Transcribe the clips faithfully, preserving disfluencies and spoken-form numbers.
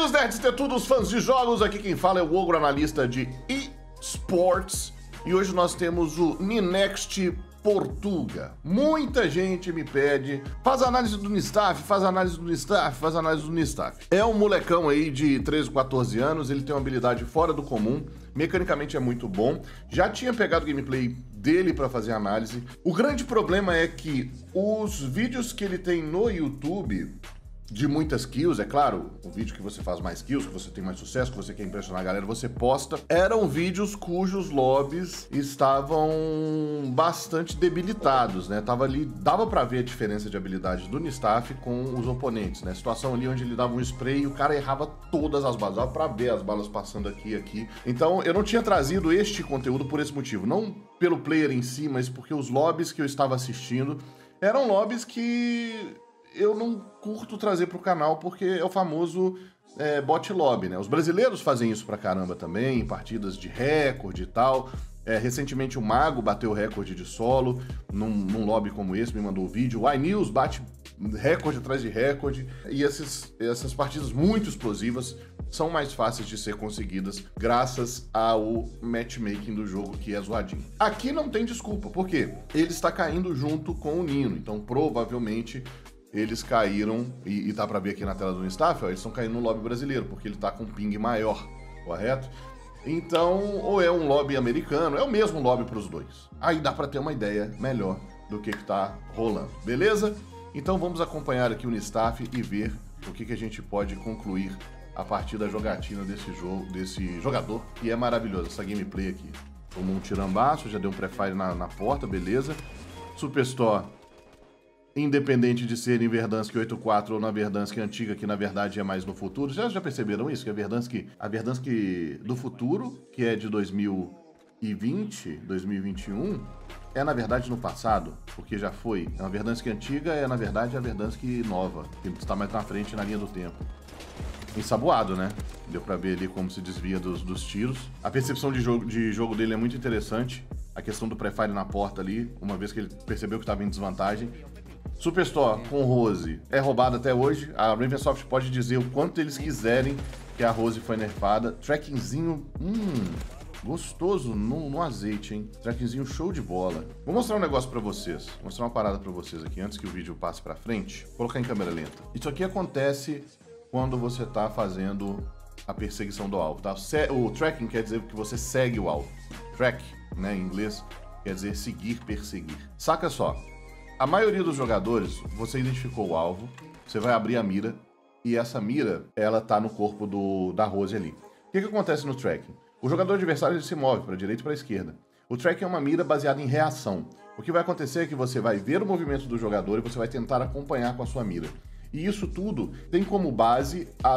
Amigos nerds, tetudos, fãs de jogos, aqui quem fala é o Ogro, analista de eSports. E hoje nós temos o Ninext Portuga. Muita gente me pede, faz análise do Nistaf, faz análise do Nistaf, faz análise do Nistaf. É um molecão aí de treze, quatorze anos, ele tem uma habilidade fora do comum, mecanicamente é muito bom. Já tinha pegado o gameplay dele para fazer análise. O grande problema é que os vídeos que ele tem no YouTube, de muitas kills, é claro, o vídeo que você faz mais kills, que você tem mais sucesso, que você quer impressionar a galera, você posta, eram vídeos cujos lobbies estavam bastante debilitados, né? Tava ali, dava pra ver a diferença de habilidade do Nistaf com os oponentes, né? Situação ali onde ele dava um spray e o cara errava todas as balas, dava pra ver as balas passando aqui e aqui. Então, eu não tinha trazido este conteúdo por esse motivo, não pelo player em si, mas porque os lobbies que eu estava assistindo eram lobbies que eu não curto trazer pro canal, porque é o famoso é, bot lobby, né? Os brasileiros fazem isso pra caramba também, em partidas de recorde e tal. É, recentemente o Mago bateu o recorde de solo num, num lobby como esse, me mandou o vídeo. O iNews bate recorde atrás de recorde. E esses, essas partidas muito explosivas são mais fáceis de ser conseguidas graças ao matchmaking do jogo, que é zoadinho. Aqui não tem desculpa, porque ele está caindo junto com o Nino, então provavelmente eles caíram, e, e tá pra ver aqui na tela do Nistaf, ó, eles estão caindo no lobby brasileiro, porque ele tá com um ping maior, correto? Então, ou é um lobby americano, é o mesmo lobby pros dois. Aí dá pra ter uma ideia melhor do que que tá rolando, beleza? Então vamos acompanhar aqui o Nistaf e ver o que que a gente pode concluir a partir da jogatina desse jogo, desse jogador, que é maravilhoso, essa gameplay aqui. Tomou um tirambaço, já deu um pré-fire na, na porta, beleza? Superstore, independente de ser em Verdansk oitenta e quatro ou na Verdansk antiga, que na verdade é mais no futuro. Já, já perceberam isso? Que a Verdansk, a Verdansk do futuro, que é de dois mil e vinte, dois mil e vinte e um, é na verdade no passado, porque já foi. A Verdansk antiga é na verdade a Verdansk nova, que está mais na frente na linha do tempo. Ensaboado, né? Deu pra ver ali como se desvia dos, dos tiros. A percepção de jogo, de jogo dele é muito interessante. A questão do pré-fire na porta ali, uma vez que ele percebeu que estava em desvantagem. Superstore com Rose é roubada até hoje. A Ravensoft pode dizer o quanto eles quiserem que a Rose foi nerfada. Trackingzinho, hum, gostoso no, no azeite, hein? Trackingzinho show de bola. Vou mostrar um negócio pra vocês. Vou mostrar uma parada pra vocês aqui, antes que o vídeo passe pra frente. Vou colocar em câmera lenta. Isso aqui acontece quando você tá fazendo a perseguição do alvo, tá? O tracking quer dizer que você segue o alvo. Track, né, em inglês, quer dizer seguir, perseguir. Saca só. A maioria dos jogadores, você identificou o alvo, você vai abrir a mira, e essa mira, ela tá no corpo do, da Rose ali. O que que acontece no tracking? O jogador adversário ele se move para a direita e para a esquerda. O tracking é uma mira baseada em reação. O que vai acontecer é que você vai ver o movimento do jogador e você vai tentar acompanhar com a sua mira. E isso tudo tem como base a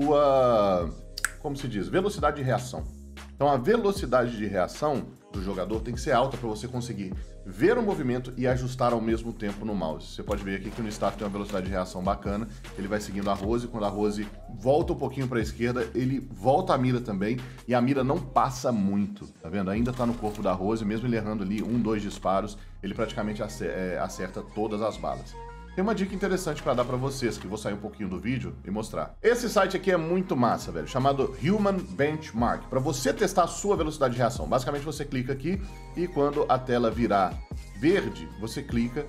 sua, como se diz, velocidade de reação. Então a velocidade de reação do jogador tem que ser alta para você conseguir ver o movimento e ajustar ao mesmo tempo no mouse. Você pode ver aqui que o Nistaf tem uma velocidade de reação bacana, ele vai seguindo a Rose, quando a Rose volta um pouquinho para a esquerda, ele volta a mira também, e a mira não passa muito, tá vendo? Ainda tá no corpo da Rose, mesmo ele errando ali um, dois disparos, ele praticamente acerta todas as balas. Tem uma dica interessante para dar para vocês, que vou sair um pouquinho do vídeo e mostrar. Esse site aqui é muito massa, velho, chamado Human Benchmark, para você testar a sua velocidade de reação. Basicamente você clica aqui e quando a tela virar verde, você clica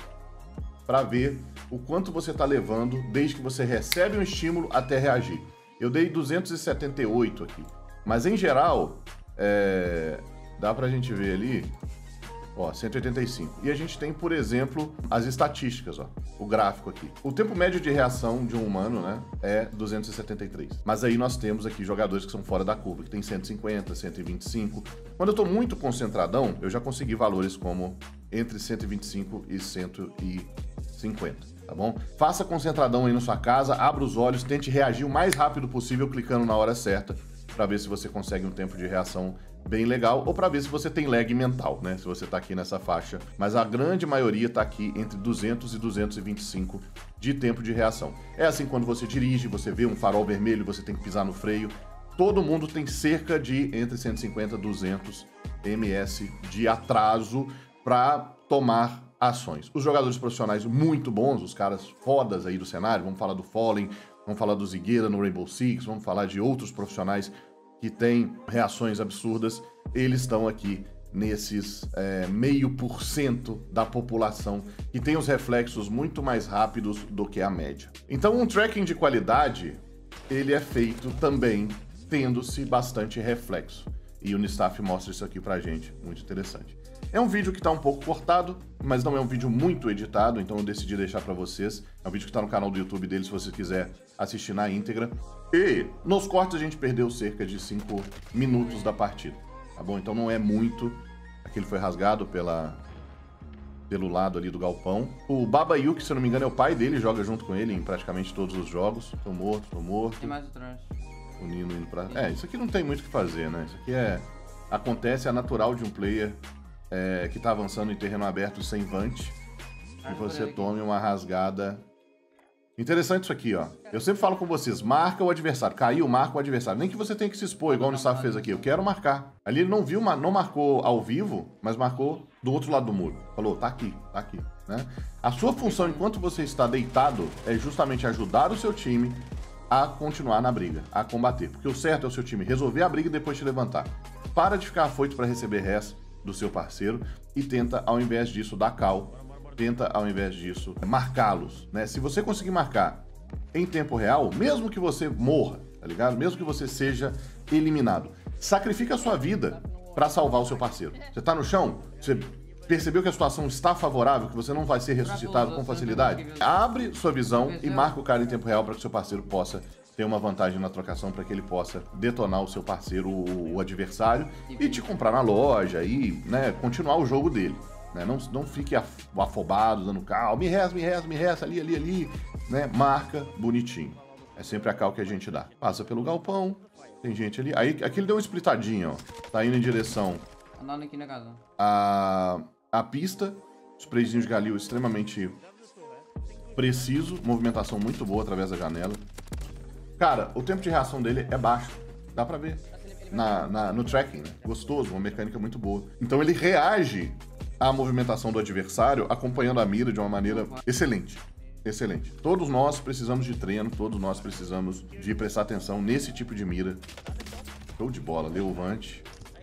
para ver o quanto você está levando desde que você recebe um estímulo até reagir. Eu dei duzentos e setenta e oito aqui, mas em geral, é... dá pra gente ver ali, ó, cento e oitenta e cinco. E a gente tem, por exemplo, as estatísticas, ó, o gráfico aqui. O tempo médio de reação de um humano, né, é duzentos e setenta e três. Mas aí nós temos aqui jogadores que são fora da curva, que tem cento e cinquenta, cento e vinte e cinco. Quando eu tô muito concentradão, eu já consegui valores como entre cento e vinte e cinco e cento e cinquenta, tá bom? Faça concentradão aí na sua casa, abra os olhos, tente reagir o mais rápido possível clicando na hora certa, para ver se você consegue um tempo de reação bem legal, ou para ver se você tem lag mental, né? Se você tá aqui nessa faixa. Mas a grande maioria tá aqui entre duzentos e duzentos e vinte e cinco de tempo de reação. É assim quando você dirige, você vê um farol vermelho, você tem que pisar no freio. Todo mundo tem cerca de entre cento e cinquenta e duzentos ms de atraso para tomar ações. Os jogadores profissionais muito bons, os caras fodas aí do cenário, vamos falar do Fallen, Vamos falar do Zigueira no Rainbow Six, vamos falar de outros profissionais que têm reações absurdas. Eles estão aqui nesses é, meio por cento da população que tem os reflexos muito mais rápidos do que a média. Então um tracking de qualidade, ele é feito também tendo-se bastante reflexo. E o Unistaff mostra isso aqui pra gente, muito interessante. É um vídeo que tá um pouco cortado, mas não é um vídeo muito editado, então eu decidi deixar pra vocês. É um vídeo que tá no canal do YouTube dele, se você quiser assistir na íntegra. E nos cortes a gente perdeu cerca de cinco minutos da partida, tá bom? Então não é muito. Aqui ele foi rasgado pela, pelo lado ali do galpão. O Baba Yuki, se eu não me engano, é o pai dele, joga junto com ele em praticamente todos os jogos. Tô morto, tô morto. Tem mais atrás. O Nino indo pra... É, isso aqui não tem muito o que fazer, né? Isso aqui é... Acontece, é natural de um player é, que tá avançando em terreno aberto sem vant. E você tome uma rasgada. Interessante isso aqui, ó. Eu sempre falo com vocês, marca o adversário. Caiu, marca o adversário. Nem que você tenha que se expor, igual o Unistaff fez aqui. Eu quero marcar. Ali ele não viu, não marcou ao vivo, mas marcou do outro lado do muro. Falou, tá aqui, tá aqui, né? A sua função enquanto você está deitado é justamente ajudar o seu time a continuar na briga, a combater. Porque o certo é o seu time resolver a briga e depois te levantar. Para de ficar afoito para receber res do seu parceiro e tenta, ao invés disso, dar cal. Tenta, ao invés disso, marcá-los, né? Se você conseguir marcar em tempo real, mesmo que você morra, tá ligado? Mesmo que você seja eliminado, sacrifica a sua vida para salvar o seu parceiro. Você tá no chão, você percebeu que a situação está favorável, que você não vai ser ressuscitado com facilidade, abre sua visão e marca o cara em tempo real para que o seu parceiro possa ter uma vantagem na trocação, para que ele possa detonar o seu parceiro, o, o adversário, e te comprar na loja e, né, continuar o jogo dele. Né? Não, não fique afobado, dando cal, me resta, me resta, me resta, ali, ali, ali, né? Marca bonitinho. É sempre a cal que a gente dá. Passa pelo galpão, tem gente ali. Aí, aqui ele deu uma splitadinha, ó. Tá indo em direção Andando aqui na casa. à, à pista. Sprayzinho de Galil extremamente preciso. Movimentação muito boa através da janela. Cara, o tempo de reação dele é baixo. Dá pra ver. Na, na, no tracking, né? Gostoso, uma mecânica muito boa. Então ele reage à movimentação do adversário, acompanhando a mira de uma maneira excelente. Excelente. Todos nós precisamos de treino, todos nós precisamos de prestar atenção nesse tipo de mira. Show de bola, leu o Vant.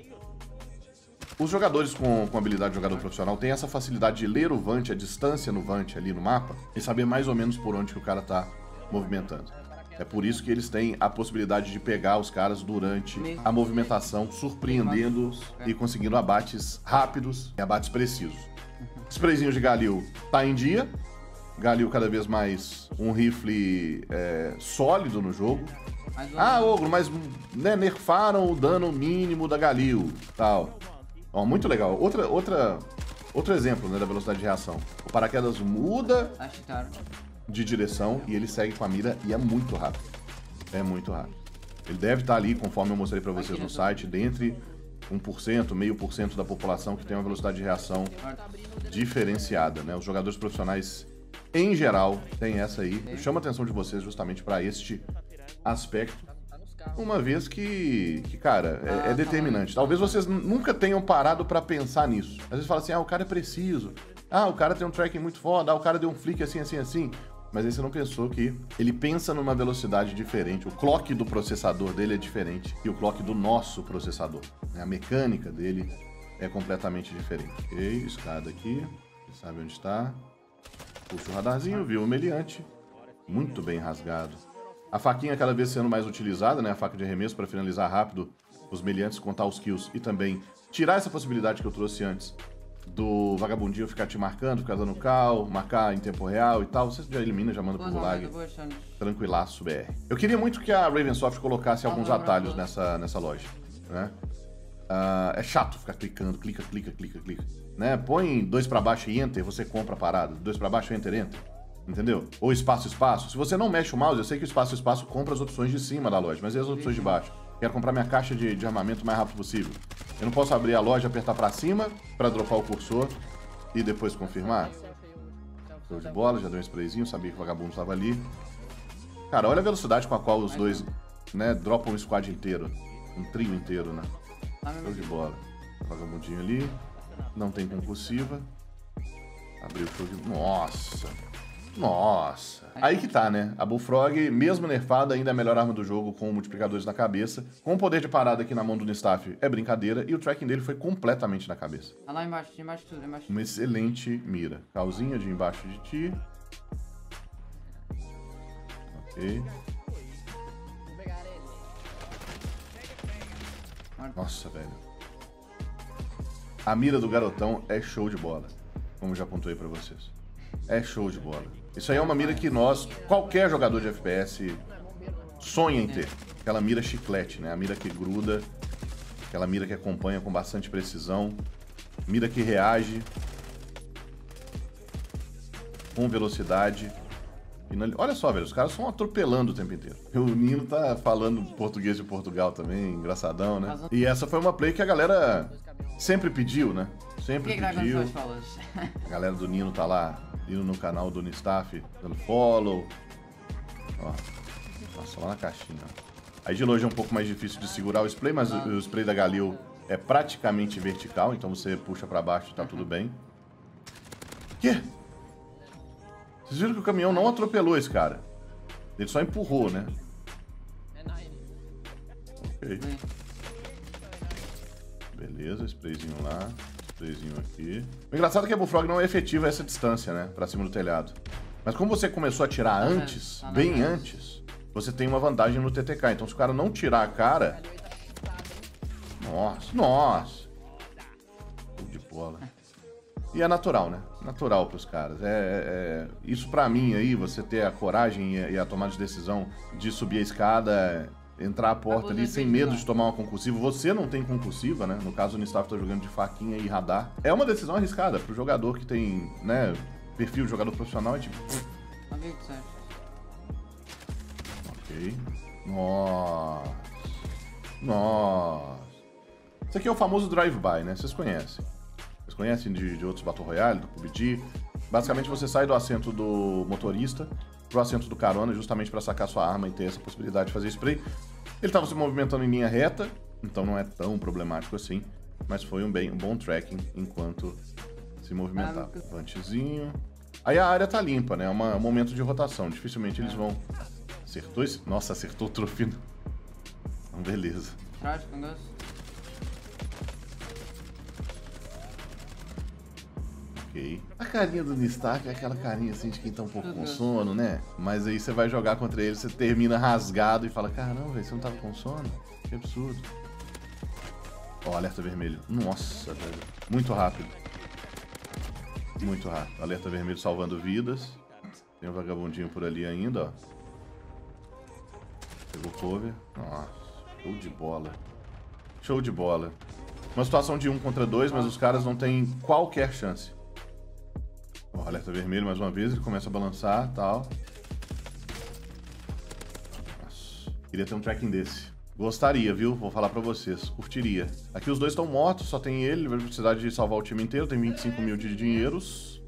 Os jogadores com, com habilidade de jogador profissional têm essa facilidade de ler o Vant, a distância no Vant ali no mapa, e saber mais ou menos por onde que o cara tá movimentando. É por isso que eles têm a possibilidade de pegar os caras durante a movimentação, surpreendendo e conseguindo abates rápidos e abates precisos. Sprayzinho de Galil tá em dia. Galil cada vez mais um rifle é, sólido no jogo. Ah, Ogro, mas né, nerfaram o dano mínimo da Galil, tal. Ó, muito legal. Outra, outra, outro exemplo, né, da velocidade de reação. O paraquedas muda de direção e ele segue com a mira e é muito rápido. É muito rápido. Ele deve estar ali, conforme eu mostrei pra vocês no site, dentre um por cento, meio por cento da população que tem uma velocidade de reação diferenciada, né? Os jogadores profissionais, em geral, têm essa aí. Eu chamo a atenção de vocês justamente para este aspecto, uma vez que, que cara, é, é determinante. Talvez vocês nunca tenham parado para pensar nisso. Às vezes fala assim, ah, o cara é preciso. Ah, o cara tem um tracking muito foda. Ah, o cara deu um flick assim, assim, assim. Mas aí você não pensou que ele pensa numa velocidade diferente. O clock do processador dele é diferente e o clock do nosso processador. A mecânica dele é completamente diferente. Ok, escada aqui. Você sabe onde está. Puxa o radarzinho, viu o meliante. Muito bem rasgado. A faquinha cada vez sendo mais utilizada, né? A faca de arremesso para finalizar rápido os meliantes, contar os kills e também tirar essa possibilidade que eu trouxe antes do vagabundinho ficar te marcando, ficar dando cal, marcar em tempo real e tal. Você já elimina, já manda pro gulag. Tranquilaço, B R. Eu queria muito que a Ravensoft colocasse alguns atalhos nessa, nessa loja, né? Uh, é chato ficar clicando, clica, clica, clica, clica, né? Põe dois pra baixo e enter, você compra a parada. Dois pra baixo, enter, enter. Entendeu? Ou espaço, espaço. Se você não mexe o mouse, eu sei que o espaço, espaço compra as opções de cima da loja, mas e as opções de baixo? Quero comprar minha caixa de, de armamento o mais rápido possível. Eu não posso abrir a loja, apertar pra cima pra dropar o cursor e depois confirmar? Show de bola, já deu um sprayzinho, sabia que o vagabundo estava ali. Cara, olha a velocidade com a qual os dois, né, dropam um squad inteiro. Um trio inteiro, né? Show de bola. Vagabundinho ali. Não tem compulsiva. Abriu o show de... Nossa! Nossa. Aí que tá, né? A Bullfrog, mesmo nerfada, ainda é a melhor arma do jogo, com multiplicadores na cabeça. Com o poder de parada aqui na mão do Nistaff é brincadeira. E o tracking dele foi completamente na cabeça. Tá lá embaixo, embaixo de tudo, embaixo de tudo. Uma excelente mira. Calzinha de embaixo de ti. Ok. Nossa, velho. A mira do garotão é show de bola. Como já pontuei pra vocês. É show de bola. Isso aí é uma mira que nós, qualquer jogador de F P S, sonha em ter. Aquela mira chiclete, né? A mira que gruda. Aquela mira que acompanha com bastante precisão. Mira que reage. Com velocidade. Olha só, velho, os caras estão atropelando o tempo inteiro. O Nino tá falando português de Portugal também, engraçadão, né? E essa foi uma play que a galera sempre pediu, né? Sempre pediu. A galera do Nino tá lá, indo no canal do Nistaff, dando follow. Ó, nossa, lá na caixinha. Aí de longe é um pouco mais difícil de segurar o spray, mas o spray da Galil é praticamente vertical, então você puxa pra baixo e tá tudo bem. Quê? Vocês viram que o caminhão não atropelou esse cara. Ele só empurrou, né? Ok. Beleza, sprayzinho lá. Sprayzinho aqui. O engraçado é que a Bullfrog não é efetiva a essa distância, né? Pra cima do telhado. Mas como você começou a tirar antes, bem antes, você tem uma vantagem no T T K. Então se o cara não tirar a cara... Nossa, nossa. De bola. E é natural, né? Natural pros caras. É, é, é... Isso pra mim aí, você ter a coragem e a tomada de decisão de subir a escada, entrar a porta ali sem medo de tomar uma concursiva. Você não tem concursiva, né? No caso, o Nistaff tá jogando de faquinha e radar. É uma decisão arriscada pro jogador que tem, né, perfil de jogador profissional. É tipo... Ok. Nossa. Nossa. Isso aqui é o famoso drive-by, né? Vocês conhecem. Vocês conhecem de, de outros Battle Royale, do P U B G. Basicamente você sai do assento do motorista pro assento do carona, justamente para sacar sua arma e ter essa possibilidade de fazer spray. Ele estava se movimentando em linha reta, então não é tão problemático assim, mas foi um, bem, um bom tracking enquanto se movimentava. Vantezinho. Aí a área tá limpa, né? É uma, um momento de rotação. Dificilmente eles vão... Acertou esse... Nossa, acertou o trofino. Então, beleza. Ok. A carinha do Nistaff é aquela carinha assim de quem tá um pouco com sono, né? Mas aí você vai jogar contra ele, você termina rasgado e fala, caramba, velho, você não tava com sono? Que absurdo. Ó, alerta vermelho. Nossa, velho. Muito rápido. Muito rápido. Alerta vermelho salvando vidas. Tem um vagabundinho por ali ainda, ó. Pegou cover. Nossa, show de bola. Show de bola. Uma situação de um contra dois, mas os caras não têm qualquer chance. Ó, alerta vermelho mais uma vez, ele começa a balançar e tal. Nossa, queria ter um tracking desse. Gostaria, viu? Vou falar pra vocês. Curtiria. Aqui os dois estão mortos, só tem ele. Ele vai precisar de salvar o time inteiro. Tem vinte e cinco mil de dinheiros.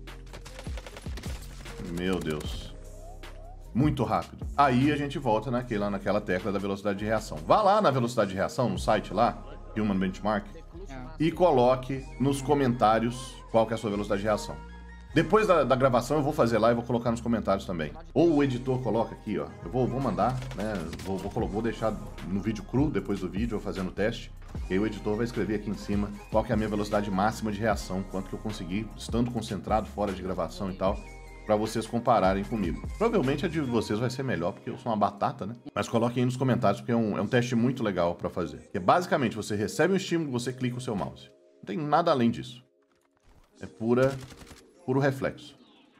Meu Deus. Muito rápido. Aí a gente volta naquela, naquela tecla da velocidade de reação. Vá lá na velocidade de reação, no site lá, Human Benchmark, e coloque nos comentários qual que é a sua velocidade de reação. Depois da, da gravação eu vou fazer lá e vou colocar nos comentários também. Ou o editor coloca aqui, ó. Eu vou, vou mandar, né? Vou, vou, vou deixar no vídeo cru, depois do vídeo, eu fazendo o teste. E aí o editor vai escrever aqui em cima qual que é a minha velocidade máxima de reação, quanto que eu consegui, estando concentrado, fora de gravação e tal, pra vocês compararem comigo. Provavelmente a de vocês vai ser melhor, porque eu sou uma batata, né? Mas coloquem aí nos comentários, porque é um, é um teste muito legal pra fazer. Porque basicamente você recebe um estímulo, você clica o seu mouse. Não tem nada além disso. É pura... Puro reflexo.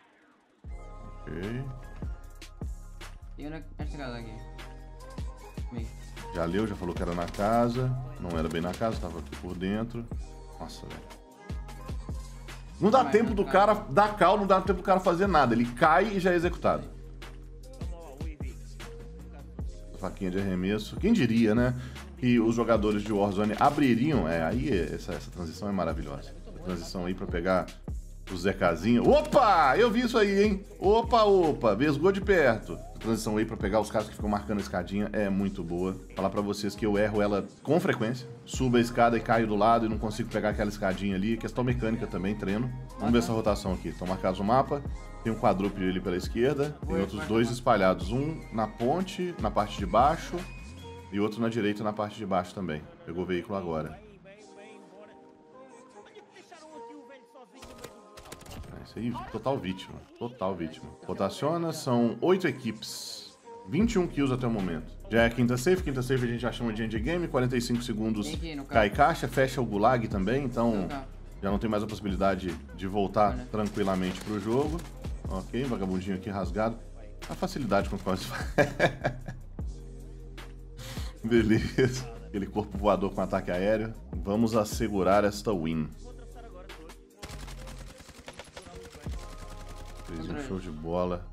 Ok. E esta casa aqui? Comigo. Já leu, já falou que era na casa. Não era bem na casa, tava aqui por dentro. Nossa, velho. Não dá tempo do cara dar cal, não dá tempo do cara fazer nada. Ele cai e já é executado. Faquinha de arremesso. Quem diria, né? Que os jogadores de Warzone abririam. É, aí essa, essa transição é maravilhosa. A transição aí pra pegar... O Zecazinho. Opa! Eu vi isso aí, hein? Opa, opa. Vesgou de perto. transição aí pra pegar os caras que ficam marcando a escadinha é muito boa. Falar pra vocês que eu erro ela com frequência. Subo a escada e caio do lado e não consigo pegar aquela escadinha ali. Questão mecânica também, treino. Vamos ver essa rotação aqui. Estão marcados o mapa. Tem um quadrúpede ali pela esquerda. Tem outros dois espalhados. Um na ponte, na parte de baixo. E outro na direita, na parte de baixo também. Pegou o veículo agora. É isso aí, total vítima. Total vítima. Rotaciona, são oito equipes. vinte e um kills até o momento. Já é a quinta safe. Quinta safe a gente já chama de endgame. quarenta e cinco segundos cai caixa. Fecha o gulag também, então já não tem mais a possibilidade de voltar tranquilamente pro jogo. Ok, vagabundinho aqui rasgado. A facilidade com a qual se faz. Beleza. Aquele corpo voador com ataque aéreo. Vamos assegurar esta win. Fez um show de bola.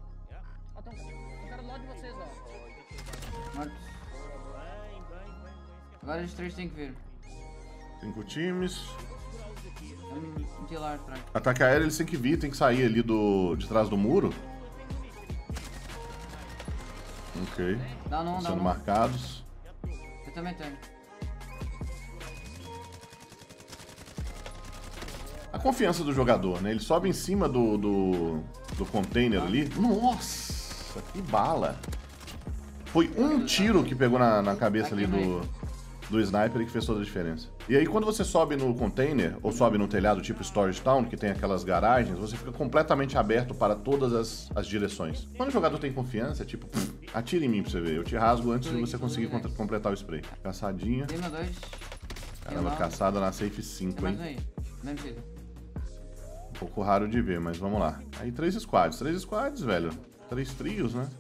Agora os três têm que vir. Cinco times. Um pilar atrás. Ataque aéreo eles têm que vir, tem que sair ali do, de trás do muro. Ok. Dá não, dá sendo não. marcados. Eu também tenho. A confiança do jogador, né? Ele sobe em cima do, do, do container ali. Nossa, que bala. Foi um tiro que pegou na, na cabeça ali do, do sniper e que fez toda a diferença. E aí quando você sobe no container, ou sobe no telhado tipo Storage Town, que tem aquelas garagens, você fica completamente aberto para todas as, as direções. Quando o jogador tem confiança, é tipo, pff, atira em mim pra você ver. Eu te rasgo antes de você conseguir completar o spray. Caçadinha. Tem dois. Caramba, caçada na safe cinco, hein? Aí. Mesmo jeito. Um pouco raro de ver, mas vamos lá. Aí três squads. Três squads, velho. Três trios, né?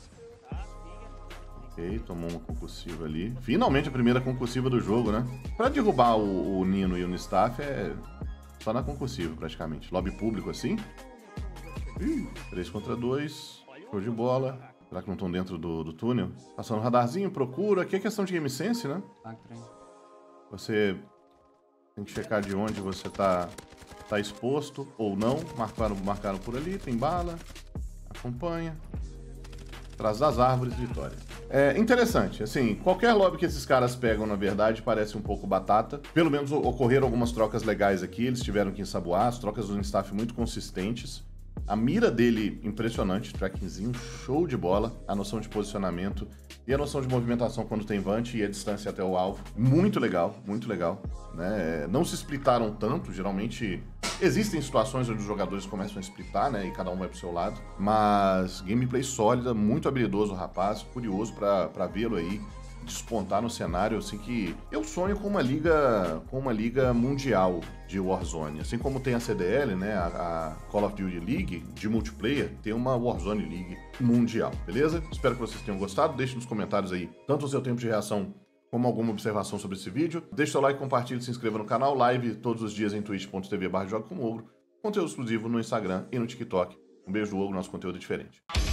Ok, tomou uma concussiva ali. Finalmente a primeira concussiva do jogo, né? Pra derrubar o, o Nino e o Nistaff é só na concussiva, praticamente. Lobby público assim. Ih, três contra dois. Show de bola. Será que não estão dentro do, do túnel? Passando o radarzinho, procura. Aqui é questão de game sense, né? Você tem que checar de onde você tá, tá exposto ou não. Marcaram, marcaram por ali, tem bala. Acompanha. Atrás das árvores, vitória. É interessante, assim, qualquer lobby que esses caras pegam, na verdade, parece um pouco batata. Pelo menos ocorreram algumas trocas legais aqui, eles tiveram que ensaboar, as trocas do staff muito consistentes. A mira dele, impressionante, trackingzinho, show de bola. A noção de posicionamento e a noção de movimentação quando tem vante e a distância até o alvo. Muito legal, muito legal. Né? Não se splitaram tanto, geralmente existem situações onde os jogadores começam a splitar, né? E cada um vai pro seu lado. Mas gameplay sólida, muito habilidoso o rapaz, curioso pra, pra vê-lo aí despontar no cenário, assim que eu sonho com uma liga com uma liga mundial de Warzone, assim como tem a C D L, né, a, a Call of Duty League de multiplayer, tem uma Warzone League mundial, beleza? Espero que vocês tenham gostado, deixe nos comentários aí tanto o seu tempo de reação como alguma observação sobre esse vídeo, deixe seu like, compartilhe, se inscreva no canal, live todos os dias em twitch ponto tv barra joga com ogro, conteúdo exclusivo no Instagram e no TikTok. Um beijo do Ogro, nosso conteúdo é diferente.